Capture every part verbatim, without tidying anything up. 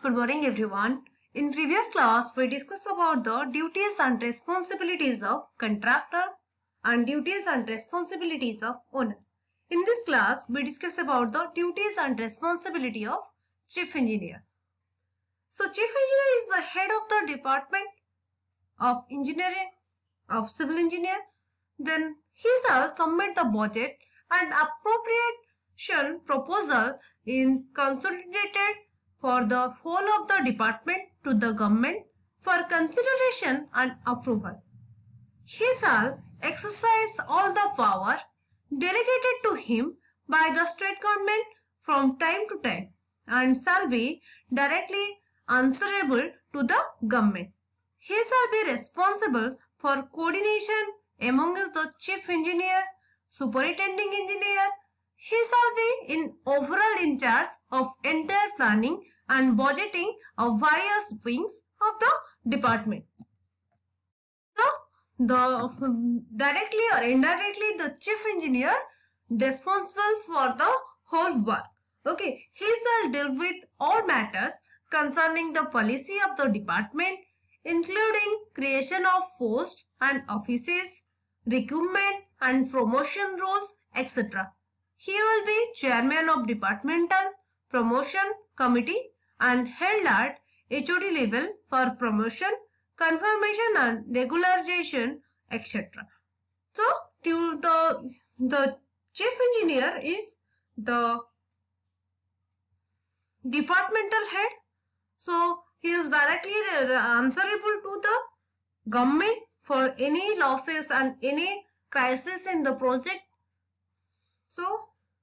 Good morning everyone. In previous class, we discussed about the duties and responsibilities of contractor and duties and responsibilities of owner. In this class, we discuss about the duties and responsibility of chief engineer. So chief engineer is the head of the department of engineering, of civil engineer. Then he shall submit the budget and appropriation proposal in consolidated for the whole of the department to the government for consideration and approval. He shall exercise all the power delegated to him by the state government from time to time and shall be directly answerable to the government. He shall be responsible for coordination among the chief engineer, superintending engineer. He shall be in overall in charge of entire planning and budgeting of various wings of the department. So, the directly or indirectly the chief engineer responsible for the whole work. Okay, he shall deal with all matters concerning the policy of the department, including creation of posts and offices, recruitment and promotion rules, et cetera. He will be chairman of departmental promotion committee and held at H O D level for promotion, confirmation and regularization, et cetera. So, to the, the chief engineer is the departmental head. So, he is directly answerable to the government for any losses and any crisis in the project. So,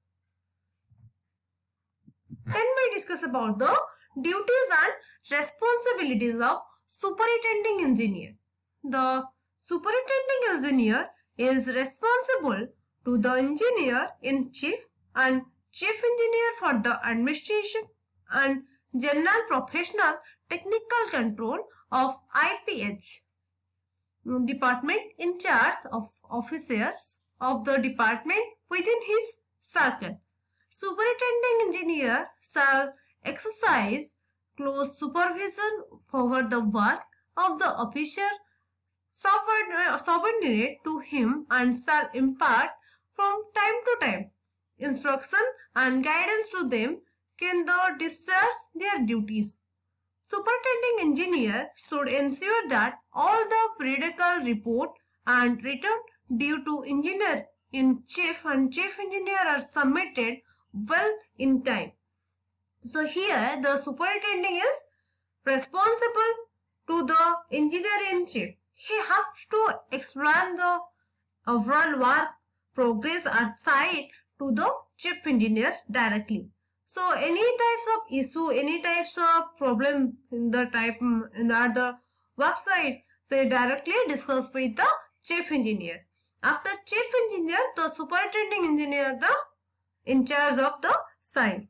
then we discuss about the duties and responsibilities of superintending engineer. The superintending engineer is responsible to the engineer in chief and chief engineer for the administration and general professional technical control of I P H department in charge of officers of the department within his circle. Superintending engineer shall exercise close supervision over the work of the officer subordinate to him and shall impart from time to time instruction and guidance to them can they discharge their duties. Superintending engineer should ensure that all the periodical report and return due to engineer in chief and chief engineer are submitted well in time. So here the superintending is responsible to the engineer in chief. He has to explain the overall work progress at site to the chief engineer directly. So any types of issue, any types of problem in the type in the, the work site, they directly discuss with the chief engineer. After chief engineer, the superintending engineer the in charge of the site.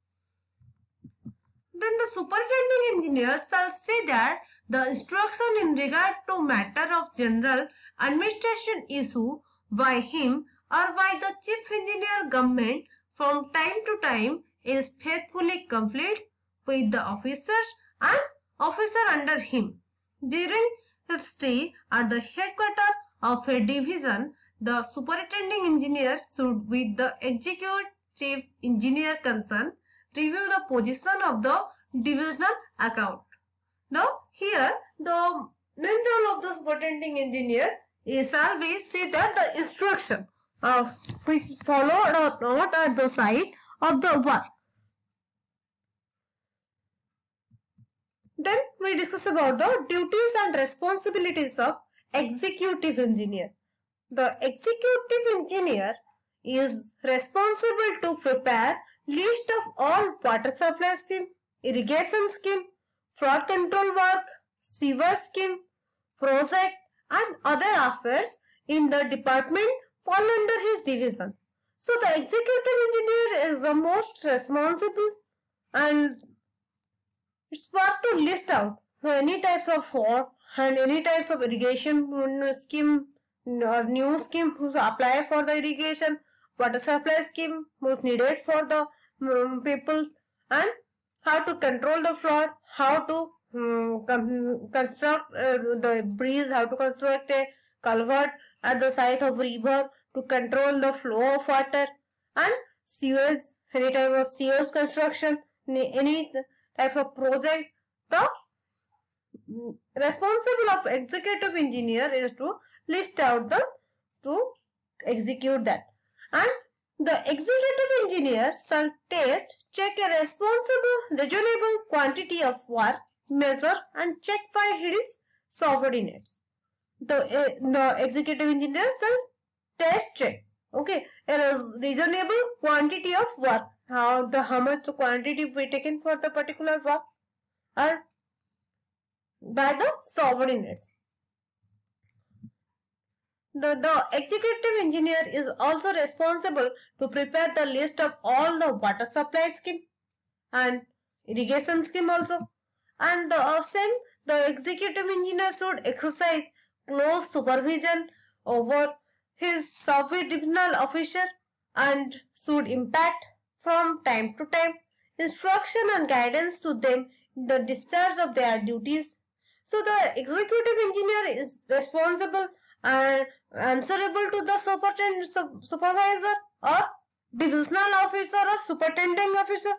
Then the superintending engineer shall say that the instruction in regard to matter of general administration issue by him or by the chief engineer government from time to time is faithfully complete with the officers and officer under him. During his stay at the headquarters of a division, the superintending engineer should with the executive engineer concerned review the position of the divisional account. Now here the main role of the superintending engineer is always see that the instruction of which followed or not at the site of the work. Then we discuss about the duties and responsibilities of executive engineer. The executive engineer is responsible to prepare list of all water supply scheme, irrigation scheme, flood control work, sewer scheme, project and other affairs in the department fall under his division. So the executive engineer is the most responsible and it's work to list out any types of work and any types of irrigation scheme or new scheme who's apply for the irrigation, water supply scheme who's needed for the um, people and how to control the flood, how to um, construct uh, the bridge, how to construct a culvert at the site of river to control the flow of water, and sewage, any type of sewage construction, any type of project. The responsible of executive engineer is to list out the to execute that, and the executive engineer shall test, check a responsible, reasonable quantity of work, measure and check by his subordinates. The, uh, the executive engineer shall test, check, okay, a reasonable quantity of work, how the how much the quantity we taken for the particular work, or by the subordinates. The, the executive engineer is also responsible to prepare the list of all the water supply scheme and irrigation scheme also. And the uh, same, the executive engineer should exercise close supervision over his sub-divisional officer and should impact from time to time instruction and guidance to them in the discharge of their duties. So the executive engineer is responsible and answerable to the supervisor or divisional officer or superintending officer.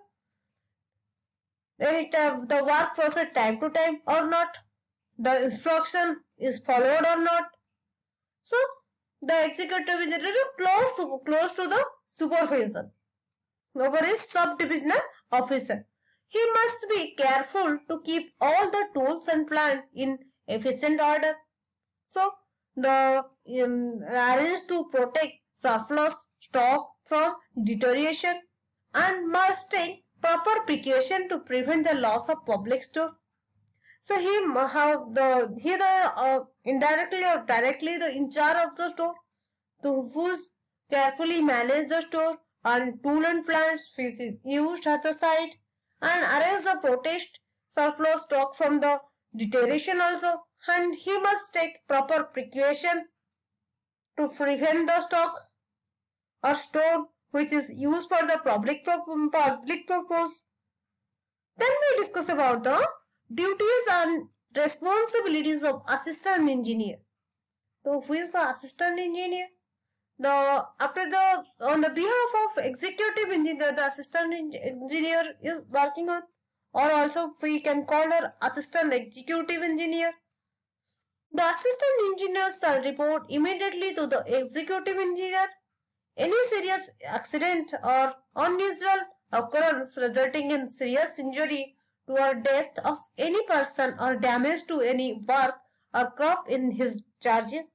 It, uh, the work process time to time or not, the instruction is followed or not. So the executive engineer is close to, close to the supervisor over his subdivisional officer. He must be careful to keep all the tools and plant in efficient order. So the um, arranged to protect surplus stock from deterioration and must take proper precaution to prevent the loss of public store. So he have the he the uh, indirectly or directly the in charge of the store, to whose carefully manage the store and tool and plants which is used at the site and arrange the protest surplus stock from the deterioration also, and he must take proper precaution to prevent the stock or store which is used for the public public purpose. Then we discuss about the duties and responsibilities of assistant engineer. So who is the assistant engineer? The after the on the behalf of executive engineer, the assistant engineer is working on, or also we can call her assistant executive engineer. The assistant engineer shall report immediately to the executive engineer any serious accident or unusual occurrence resulting in serious injury to or death of any person or damage to any work or crop in his charges.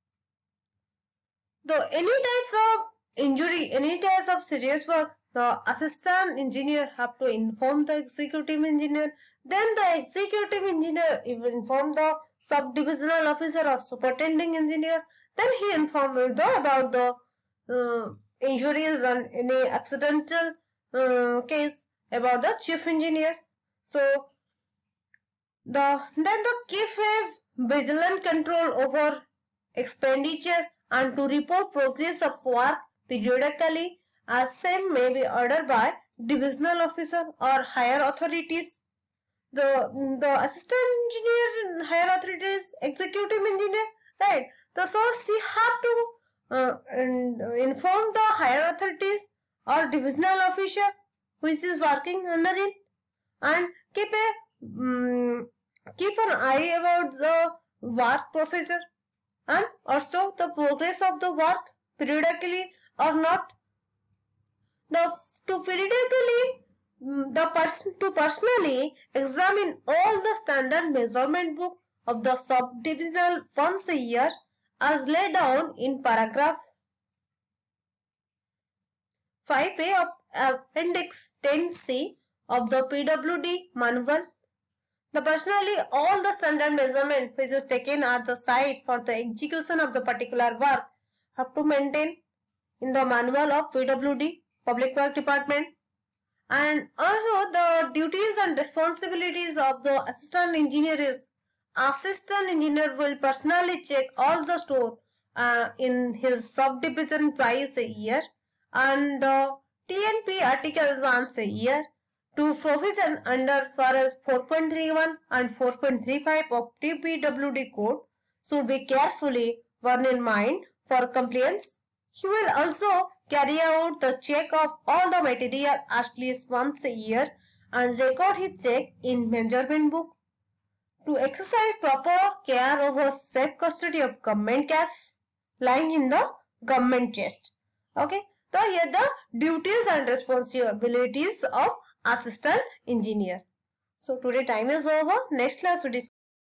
The any types of injury, any types of serious work, the assistant engineer have to inform the executive engineer. Then the executive engineer will inform the subdivisional officer or superintending engineer. Then he inform the about the uh, injuries and any accidental uh, case about the chief engineer. So the then the keep a vigilant control over expenditure and to report progress of work periodically, as same may be ordered by divisional officer or higher authorities. The, the assistant engineer and higher authorities, executive engineer, right? The source he have to uh, and inform the higher authorities or divisional officer which is working under it, and keep a um, keep an eye about the work procedure and also the progress of the work periodically or not. The to periodically the person to personally examine all the standard measurement book of the subdivisional once a year as laid down in paragraph five A of appendix ten C of the P W D manual. The personally all the standard measurement which is taken at the site for the execution of the particular work have to maintain in the manual of P W D, Public Work Department. And also the duties and responsibilities of the assistant engineer is assistant engineer will personally check all the store uh, in his subdivision twice a year and the T N P articles once a year, to provision under F A R as four point three one and four point three five of T P W D code should be carefully borne in mind for compliance. He will also carry out the check of all the material at least once a year and record his check in measurement book. To exercise proper care over safe custody of government cash lying in the government chest. Okay, so here the duties and responsibilities of assistant engineer. So today time is over. Next class we discuss